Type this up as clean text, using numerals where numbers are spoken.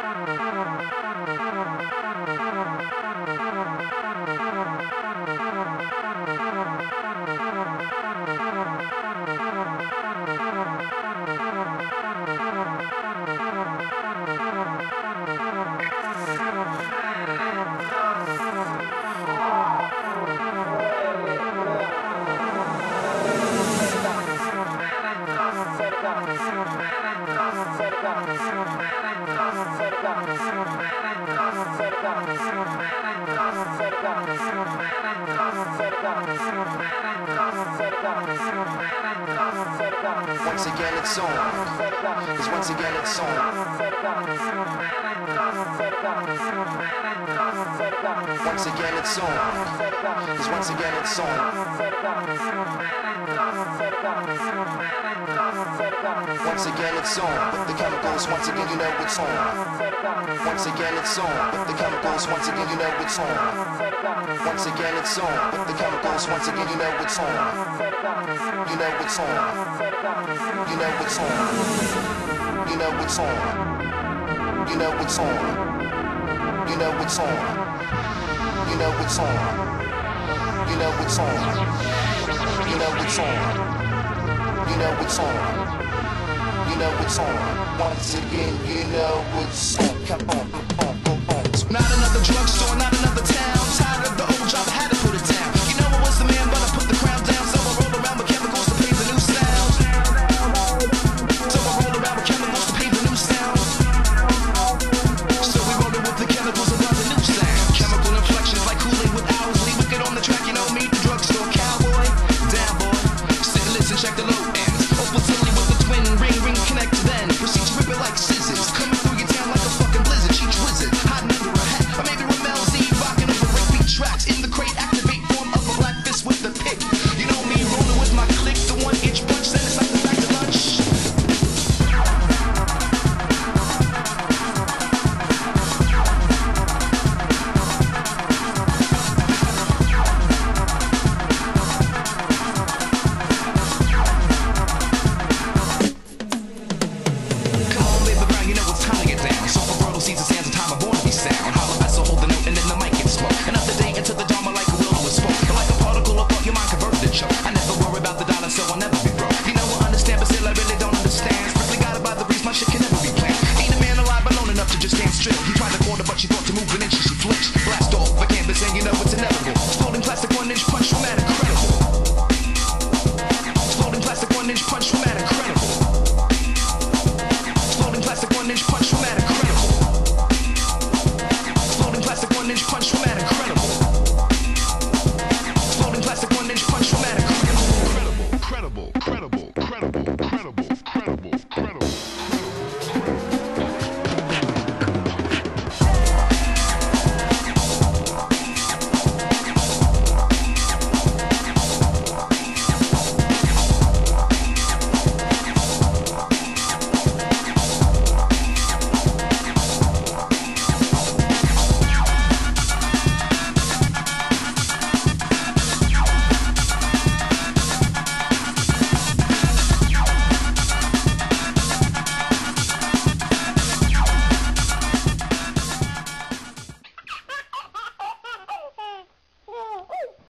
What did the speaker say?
Once again it's on, 'cause once again it's on. Once again it's on, 'cause once again it's on. Once again it's on, with the chemicals, once again you know it's on. Once again it's on, with the chemicals, once again you know it's on. Once again it's on, with the chemicals, once again you know it's on. You know it's on. You know it's on. You know it's on. You know it's on. You know it's on. You know it's on. You know it's on. You know it's on. You know it's on. You know it's on. Once again, you know it's on. Come on, on. Not another drugstore, not another town.